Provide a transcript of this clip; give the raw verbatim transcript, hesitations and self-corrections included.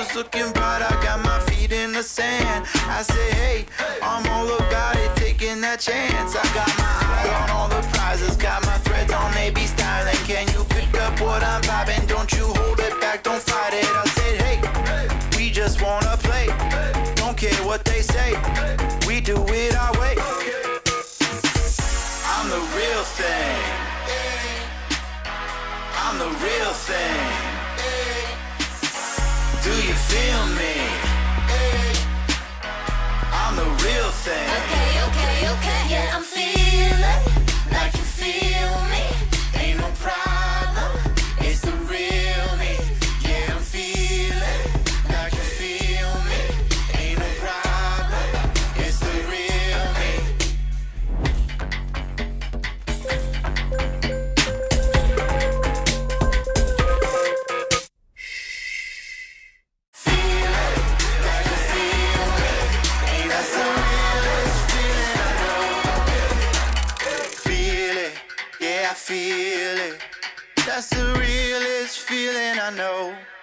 future's looking bright, I got my feet in the sand. I say, hey, I'm all about it, taking that chance. I got my eye on all the prizes, got my threads on, maybe styling. Can you pick up what I'm vibing? Don't you hold it back, don't fight it. I said, hey, we just wanna play, don't care what they say, we do it our way. I'm the real thing, I'm the real thing. Do you feel me? I'm the real thing. Okay, okay, okay. Yeah, I'm feeling like you feel me. Ain't no problem, it's the real me. Yeah, I'm feeling like you feel me. Ain't no problem, it's the real me. I feel it, that's the realest feeling I know.